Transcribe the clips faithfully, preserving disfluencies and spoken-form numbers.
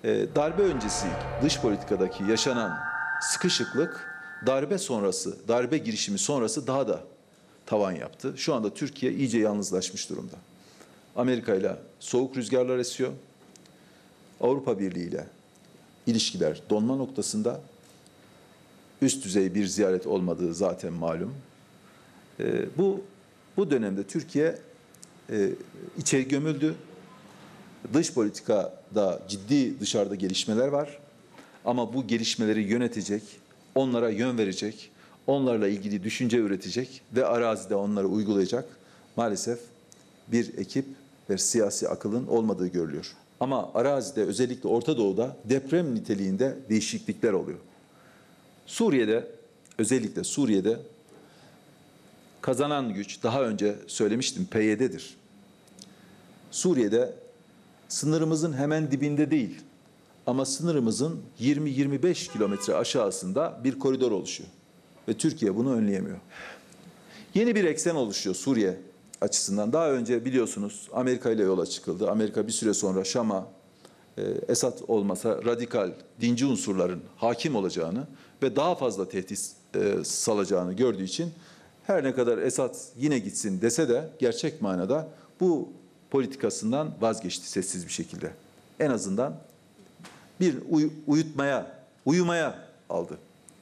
e, darbe öncesi dış politikadaki yaşanan sıkışıklık darbe sonrası, darbe girişimi sonrası daha da tavan yaptı. Şu anda Türkiye iyice yalnızlaşmış durumda. Amerika ile soğuk rüzgarlar esiyor. Avrupa Birliği ile ilişkiler donma noktasında. Üst düzey bir ziyaret olmadığı zaten malum. E, bu bu dönemde Türkiye e, içeri gömüldü. Dış politikada ciddi dışarıda gelişmeler var. Ama bu gelişmeleri yönetecek, onlara yön verecek, onlarla ilgili düşünce üretecek ve arazide onları uygulayacak maalesef bir ekip ve siyasi akılın olmadığı görülüyor. Ama arazide, özellikle Orta Doğu'da deprem niteliğinde değişiklikler oluyor. Suriye'de, özellikle Suriye'de kazanan güç, daha önce söylemiştim, P Y D'dir. Suriye'de sınırımızın hemen dibinde değil ama sınırımızın yirmi yirmi beş kilometre aşağısında bir koridor oluşuyor. Ve Türkiye bunu önleyemiyor. Yeni bir eksen oluşuyor Suriye açısından. Daha önce biliyorsunuz Amerika ile yola çıkıldı. Amerika bir süre sonra Şam'a e, Esad olmasa radikal dinci unsurların hakim olacağını ve daha fazla tehdit e, salacağını gördüğü için her ne kadar Esad yine gitsin dese de gerçek manada bu politikasından vazgeçti sessiz bir şekilde. En azından bir uy uyutmaya, uyumaya aldı.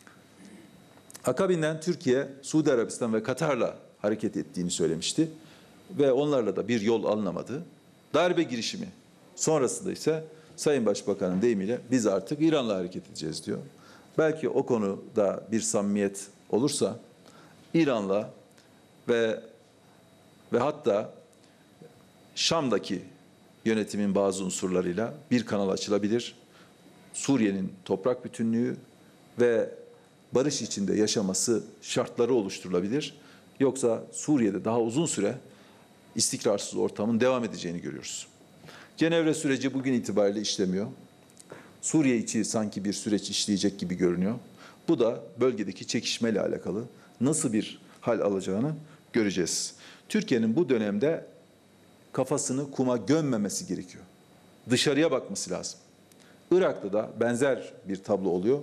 Akabinden Türkiye, Suudi Arabistan ve Katar'la hareket ettiğini söylemişti ve onlarla da bir yol alınamadı. Darbe girişimi sonrasında ise Sayın Başbakan'ın deyimiyle biz artık İran'la hareket edeceğiz diyor. Belki o konuda bir samimiyet olursa İran'la ve ve hatta Şam'daki yönetimin bazı unsurlarıyla bir kanal açılabilir. Suriye'nin toprak bütünlüğü ve barış içinde yaşaması şartları oluşturulabilir. Yoksa Suriye'de daha uzun süre istikrarsız ortamın devam edeceğini görüyoruz. Cenevre süreci bugün itibariyle işlemiyor. Suriye içi sanki bir süreç işleyecek gibi görünüyor. Bu da bölgedeki çekişmeyle alakalı nasıl bir hal alacağını göreceğiz. Türkiye'nin bu dönemde kafasını kuma gömmemesi gerekiyor. Dışarıya bakması lazım. Irak'ta da benzer bir tablo oluyor.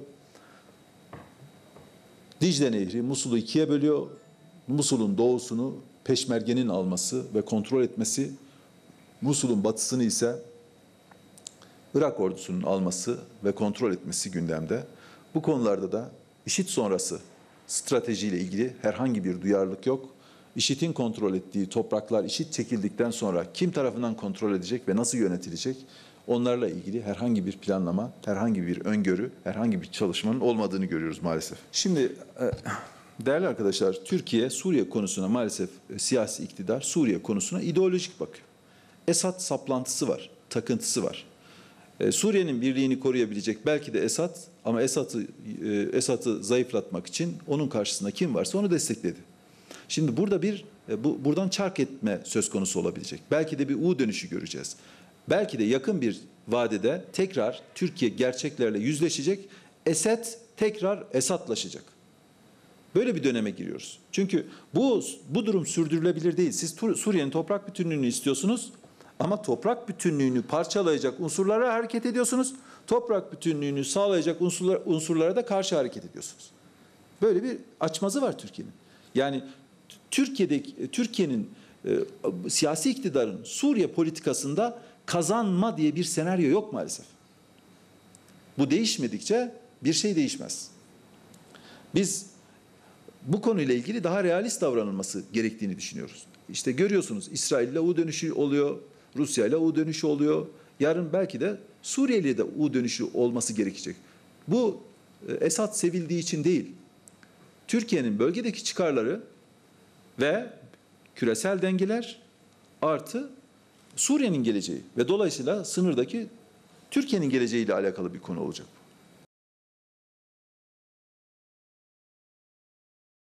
Dicle Nehri Musul'u ikiye bölüyor. Musul'un doğusunu Peşmerge'nin alması ve kontrol etmesi, Musul'un batısını ise Irak ordusunun alması ve kontrol etmesi gündemde. Bu konularda da IŞİD sonrası stratejiyle ilgili herhangi bir duyarlılık yok. IŞİD'in kontrol ettiği topraklar IŞİD çekildikten sonra kim tarafından kontrol edecek ve nasıl yönetilecek? Onlarla ilgili herhangi bir planlama, herhangi bir öngörü, herhangi bir çalışmanın olmadığını görüyoruz maalesef. Şimdi değerli arkadaşlar, Türkiye Suriye konusuna maalesef siyasi iktidar Suriye konusuna ideolojik bakıyor. Esad saplantısı var, takıntısı var. Suriye'nin birliğini koruyabilecek belki de Esad, ama Esad'ı Esad'ı zayıflatmak için onun karşısında kim varsa onu destekledi. Şimdi burada bir bu, buradan çark etme söz konusu olabilecek. Belki de bir U dönüşü göreceğiz. Belki de yakın bir vadede tekrar Türkiye gerçeklerle yüzleşecek, Esed tekrar Esadlaşacak. Böyle bir döneme giriyoruz. Çünkü bu bu durum sürdürülebilir değil. Siz Suriye'nin toprak bütünlüğünü istiyorsunuz ama toprak bütünlüğünü parçalayacak unsurlara hareket ediyorsunuz. Toprak bütünlüğünü sağlayacak unsurlar, unsurlara da karşı hareket ediyorsunuz. Böyle bir açmazı var Türkiye'nin. Yani Türkiye'deki Türkiye'nin e, siyasi iktidarın Suriye politikasında kazanma diye bir senaryo yok maalesef. Bu değişmedikçe bir şey değişmez. Biz bu konuyla ilgili daha realist davranılması gerektiğini düşünüyoruz. İşte görüyorsunuz, İsrail ile U dönüşü oluyor, Rusya ile U dönüşü oluyor. Yarın belki de Suriye ile de U dönüşü olması gerekecek. Bu Esad sevildiği için değil. Türkiye'nin bölgedeki çıkarları ve küresel dengeler artı Suriye'nin geleceği ve dolayısıyla sınırdaki Türkiye'nin geleceğiyle alakalı bir konu olacak.